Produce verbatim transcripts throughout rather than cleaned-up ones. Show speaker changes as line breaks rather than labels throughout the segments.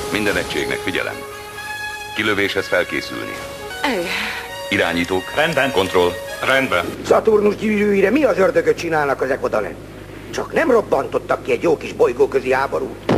Minden egységnek figyelem. Kilövéshez felkészülni. Irányítók.
Rendben.
Kontroll.
Rendben.
Szaturnusz gyűrűire mi az ördögöt csinálnak ezek odalent? Csak nem robbantottak ki egy jó kis bolygóközi háborút.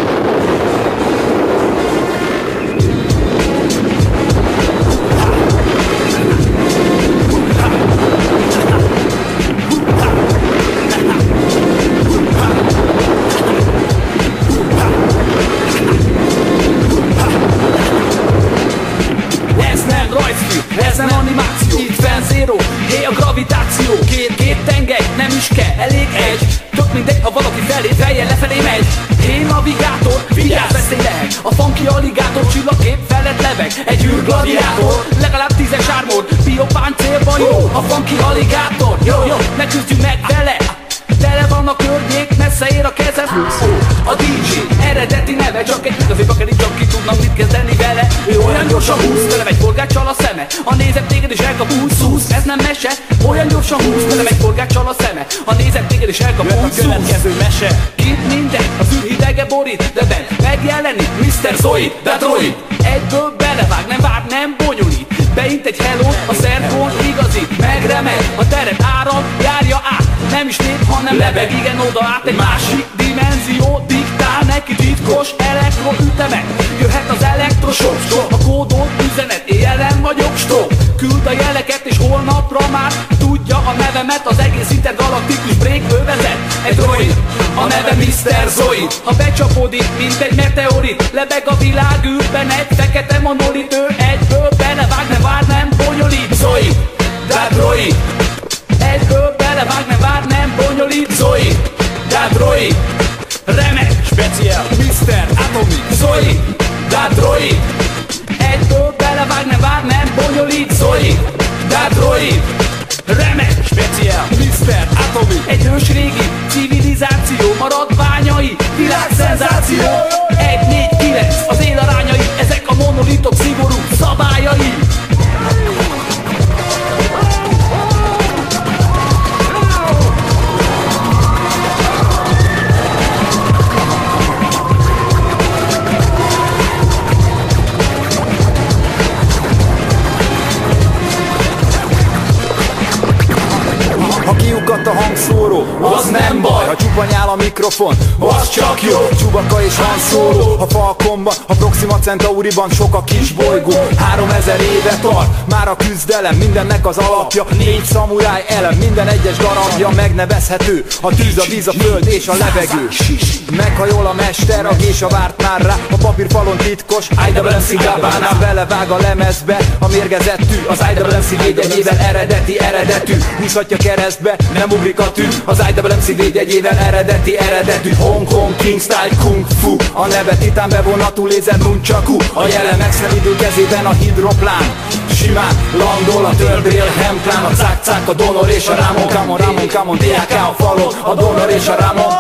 Ez nem animáció, itt fenn zero, hé a gravitáció. Két, két tengely, nem is kell, elég egy. Tök mindegy, ha valaki felé, fejjel lefelé megy. Hé navigátor, vigyázz, veszély lehet. A funky aligátor csillagkép felett lebeg. Egy űrgladiátor, legalább tízes ármor. Biopáncélban jó, a funky aligátor. Jó, jó, ne küzdjünk meg vele. Tele van a környék, messze ér a kezem. A dé dzsé eredeti neve, csak egy igazi bakeri, csak ki tudnak mit kezdeni vele. Ő olyan gyorsan húz, tele megy forgáccsal a szeme. Ha nézek téged és elkap húsz-húsz, ez nem mese. Olyan gyorsan húz, tele megy forgáccsal a szeme. Ha nézek téged és elkap húsz-húsz, a következő mese. Kint minden, az űrhidege borít, de bent megjelenik miszter Zoid, de droid. Egyből belevág, nem vár, nem bonyolít. Beint egy hello, a szervon igazít. Megremeg, a teret áram, járja át. Nem is lép, hanem lebeg, igen, oda át. Egy másik dimenzió diktál neki titkos elektroütemet. Jöhet az elektrosok, a kódolt üzenet. Éjjelen vagyok, stop. Küld a jeleket és holnapra már tudja a nevemet. Az egész intergalaktikus breakből vezet. Egy droid, a neve miszter Zoid. Ha becsapodik, mint egy meteorit, lebeg a világűrben egy fekete monolit. Ő egyből belevág, nem vár, nem bonyolít. Zoid, de droid. Egyből belevág, nem vár, nem bonyolít. Zoid, de droid. Remek, speciál, miszter Atomic. Zoid, de droid. Egyből belevág, nem vár, nem bonyolít. Zoid, de droid. Remek, speciál, miszter Atomic. Egy ős régi civilizáció maradványai, világszenzáció. Egy, négy, kilenc, az élarányai, ezek a monolitok szigorú szabályai.
Ha kiukadt a hangszóró, az nem baj. Ha csupa nyál a mikrofon, az csak jó. Chewbacca és Han Solo, ha Falconban, ha Proxima Centauriban sok a kis bolygó. Háromezer éve tart már a küzdelem, mindennek az alapja. Négy szamuráj elem, minden egyes darabja megnevezhető. A tűz, a víz, a föld és a levegő. Meghajol a mester, a gésa várt már rá. A papírfalon titkos I W M C Gabbana. Belevág a lemezbe a mérgezett tű. Az I W M C védjegyével eredeti, eredetű. Húzhatja keresztbe, nem ugrik a tű. Az I W M C védjegyével eredeti, eredetű. Hong Kong, King Style, Kung Fu. A neve titán bevonatú lézer nunchaku. A jelen extremidő kezében a hidroplán. Simán landol a Turbrail Hemplán. A cák-cák, a Donor és a Ramon. Come on, Ramon, come on, D A K a falon. A Donor és a Ramon.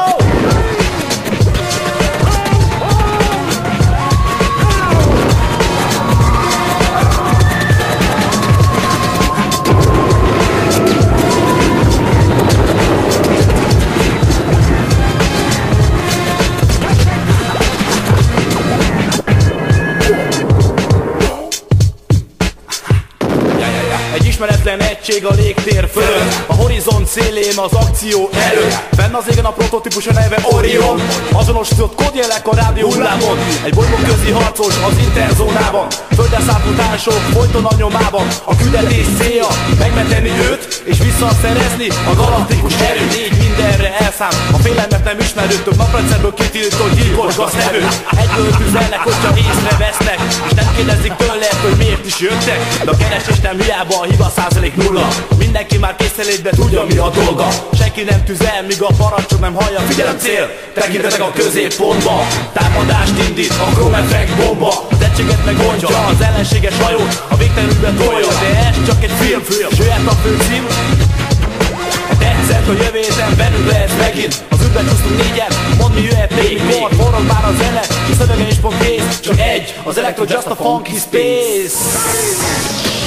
Ismeretlen egység a légtér fölött, a horizont szélén az akció előtt. Fenn az égen a prototípus, a neve Orion. Azonosított kódjelek a rádió hullámon. Egy bolygóközi harcos az interzónában. Földre szállt mutánsok folyton a nyomában. A küldetés célja megmenteni őt és visszaszerezni a galaktikus erő. Négy mindenre elszám, a félelmet nem ismerő. Több naprendszerből kitiltott gyilkos gaztevő. Egyből tüzelnek, hogyha észrevesznek, és nem kérdezik tőle, hogy miért is jöttek. De a keresés nem hiába, a hiba százalék nulla. Mindenki már készelétben tudja, mi a dolga. Senki nem tüzel, míg a parancsot nem hallja. Figyelem cél, tekintetek a középpontba. Támadást indít a Chrome Effect bomba. Az egységet megoldja, az ellenséges hajót a végtelenülbe tolja. De ez csak egy film, s jöhet a főcím. Tetszett a jövő héten, bennünk lehet megint. Az űrben csúsztunk négyen, mondd mi jöhet még. Mikor forog már a zene, és szövege is pont kész. Csak egy, az Electro Just a Funky Space.